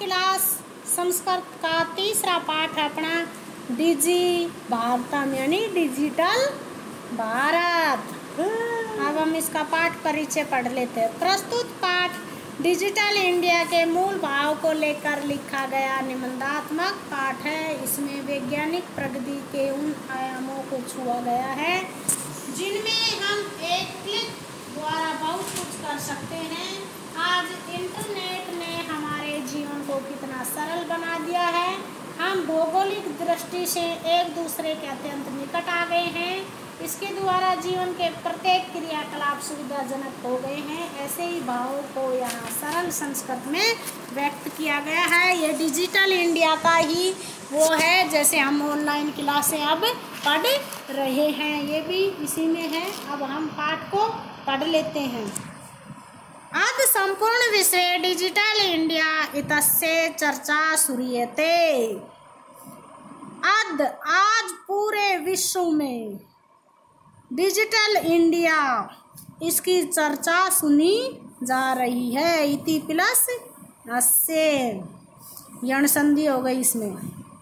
Class Sanskrit का तीसरा पाठ है अपना डिजी भारतम यानी डिजिटल भारत। अब हम इसका पाठ परिचय पढ़ लेते हैं। प्रस्तुत पाठ डिजिटल इंडिया के मूल भाव को लेकर लिखा गया निबंधात्मक पाठ है। इसमें वैज्ञानिक प्रगति के उन आयामों को छुआ गया है जिनमें हम एक क्लिक द्वारा बहुत कुछ कर सकते हैं। आज इंटरनेट ने हमारे जीवन को कितना सरल बना दिया है। हम भौगोलिक दृष्टि से एक दूसरे के अत्यंत निकट आ गए हैं। इसके द्वारा जीवन के प्रत्येक क्रियाकलाप सुविधाजनक हो गए हैं। ऐसे ही भावों को यहाँ सरल संस्कृत में व्यक्त किया गया है। ये डिजिटल इंडिया का ही वो है, जैसे हम ऑनलाइन क्लासें अब पढ़ रहे हैं, ये भी इसी में है। अब हम पाठ को पढ़ लेते हैं। अद्य संपूर्ण विषय डिजिटल इंडिया इतस्य चर्चा शुरूयते। आज पूरे विश्व में डिजिटल इंडिया इसकी चर्चा सुनी जा रही है। इति प्लस अस्य यण संधि हो गई इसमें।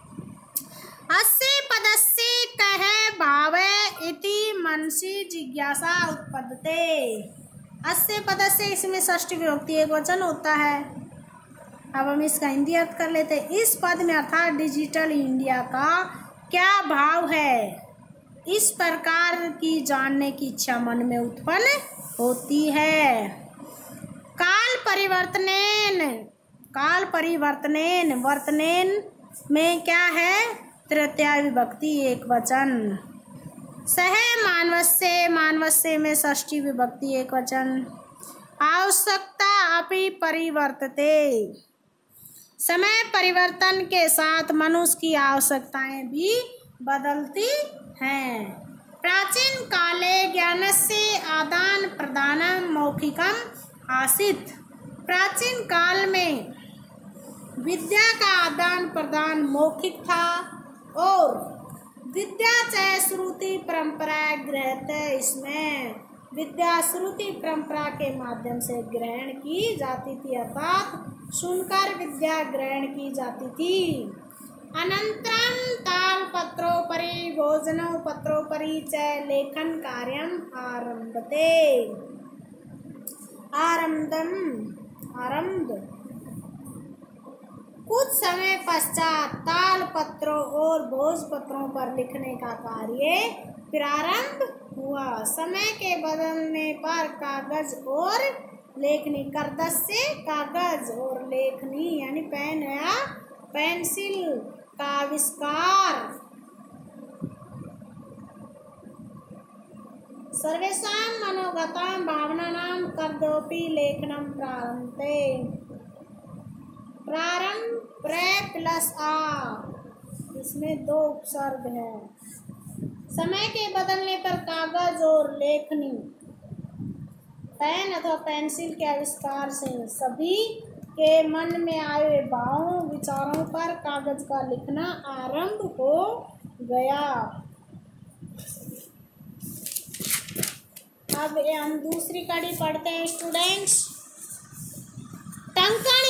अस्य पदस्य कह भावे इति मनसि जिज्ञासा उत्पद्यते। अस्य पदस्य इसमें षष्ठी विभक्ति एक वचन होता है। अब हम इसका हिंदी अर्थ कर लेते हैं। इस पद में अर्थात डिजिटल इंडिया का क्या भाव है, इस प्रकार की जानने की इच्छा मन में उत्पन्न होती है। काल परिवर्तनेन वर्तनेन में क्या है, तृतीया विभक्ति एक वचन। सह मानवस्य में षष्ठी विभक्ति एक वचन। आवश्यकता अपि परिवर्तते। समय परिवर्तन के साथ मनुष्य की आवश्यकताएं भी बदलती हैं। प्राचीन काले ज्ञानस्य आदान प्रदानम मौखिकम आसीत्। प्राचीन काल में विद्या का आदान प्रदान मौखिक था और विद्या च श्रुति परंपरा गृह्यते। इसमें विद्या श्रुति परंपरा के माध्यम से ग्रहण की जाती थी, अर्थात सुनकर विद्या ग्रहण की जाती थी। अनंतरम तालपत्रोपरि भोजनोपत्रोपरि च लेखन कार्यम आरम्भ। कुछ समय पश्चात ताल पत्रों और भोजपत्रों पर लिखने का कार्य प्रारंभ हुआ। समय के बदलने पर कागज और लेखनी, करदस से कागज और लेखनी यानी पेन या पेंसिल का आविष्कार। सर्वेषां मनोगतां भावनानां कर्तव्योपि लेखनं प्रारंभ प्रे प्लस आ, इसमें दो उपसर्ग है। समय के बदलने पर कागज और लेखनी, पेन अथवा पेंसिल के आविष्कार से सभी के मन में आए भावों विचारों पर कागज का लिखना आरंभ हो गया। अब हम दूसरी कड़ी पढ़ते हैं स्टूडेंट्स। टंकण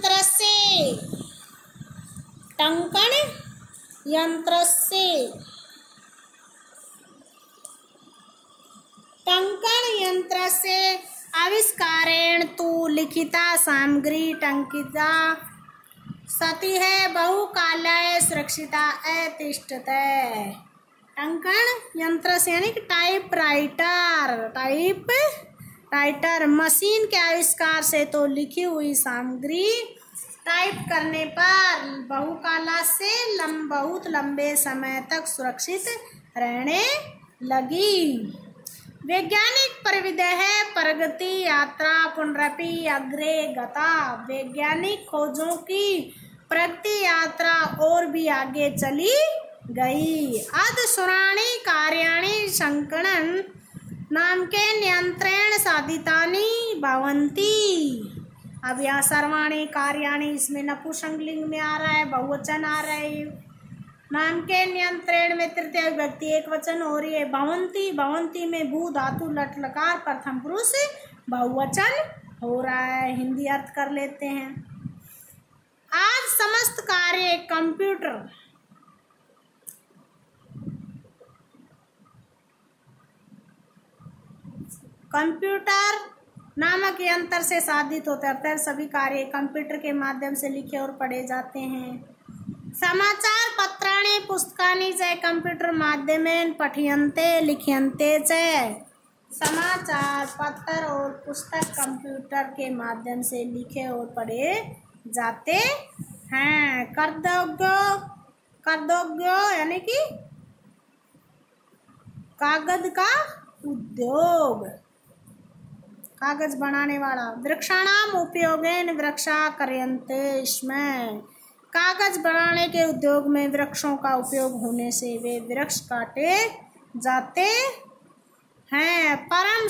यंत्र से आविष्कारेण तु लिखिता सामग्री टंकिता सती है बहुकालाय सुरक्षिता अतिष्ठते। टंकण यंत्र से यानी कि टाइपराइटर मशीन के आविष्कार से तो लिखी हुई सामग्री टाइप करने पर बहुकाला से बहुत लंबे समय तक सुरक्षित रहने लगी। वैज्ञानिक परिविधि है प्रगति यात्रा पुनरपि अग्रे गता। वैज्ञानिक खोजों की प्रगति यात्रा और भी आगे चली गई। अधसुराणि कार्याणि संकणन नाम के नियंत्रण साधितानि भवन्ति। अब यहाँ सर्वाणि कार्याणि इसमें नपुंसकलिंग में आ रहा है, बहुवचन आ रहा है। नाम के नियंत्रण में तृतीय विभक्ति एक वचन हो रही है। भवंती में भू धातु लट लकार प्रथम पुरुष बहुवचन हो रहा है। हिंदी अर्थ कर लेते हैं। आज समस्त कार्य कंप्यूटर नामक यंत्र से साधित होते हैं। सभी कार्य कंप्यूटर के माध्यम से लिखे और पढ़े जाते हैं। समाचार पत्राणि पुस्तकानि च कंप्यूटर माध्यमेन पठ्यन्ते लिख्यन्ते च। समाचार पत्र और पुस्तक कंप्यूटर के माध्यम से लिखे और पढ़े जाते हैं। कर्तव्य यानी कि कागज का उद्योग, कागज बनाने वाला। वृक्षाणाम उपयोगेन वृक्षा क्रियन्ते स्म। कागज बनाने के उद्योग में वृक्षों का उपयोग होने से वे वृक्ष काटे जाते हैं। परम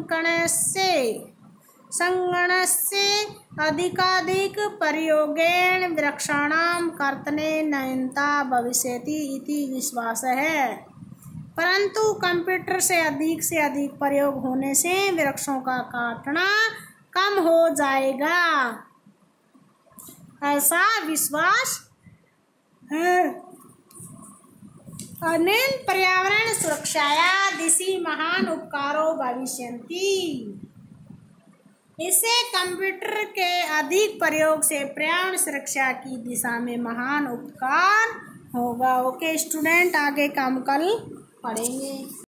संगणस्य अधिकाधिक प्रयोगेन वृक्षाणाम कर्तने नयनता भविष्यति इति विश्वास है। परंतु कंप्यूटर से अधिक प्रयोग होने से वृक्षों का काटना कम हो जाएगा, ऐसा विश्वास है। अनेन पर्यावरण सुरक्षाया दिशि महान उपकारो भविष्यन्ति। इससे कंप्यूटर के अधिक प्रयोग से पर्यावरण सुरक्षा की दिशा में महान उपकार होगा। ओके स्टूडेंट, आगे का हम कल पढ़ेंगे।